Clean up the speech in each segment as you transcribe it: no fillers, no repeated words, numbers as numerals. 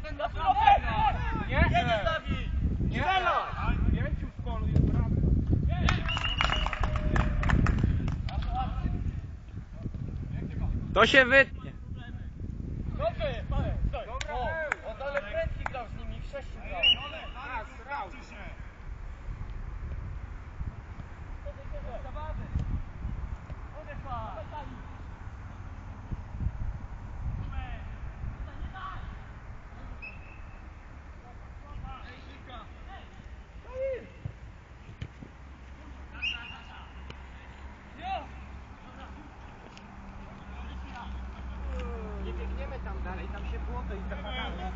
To się wytnie. Dobrze jest, stoj. On dalej prędki grał z nimi, w 6 grał. Nie biegniemy tam dalej, tam się błoto i zapadamy.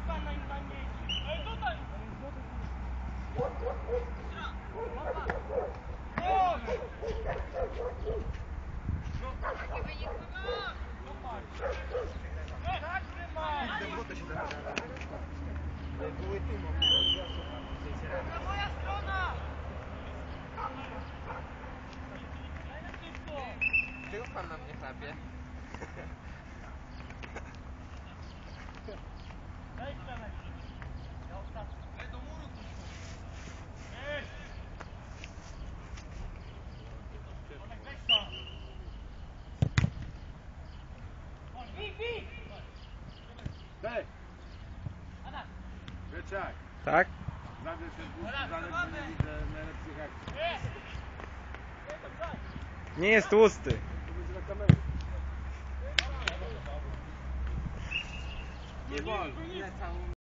Błoto się zapadamy. Były tu, moja strona! Czego pan na mnie chlapie? Hej! Wieczak! Tak? Zawsze się Zanek, bo nie widzę najlepszych akcji. Nie jest tłusty. To będzie na kamerę. Nie wolno.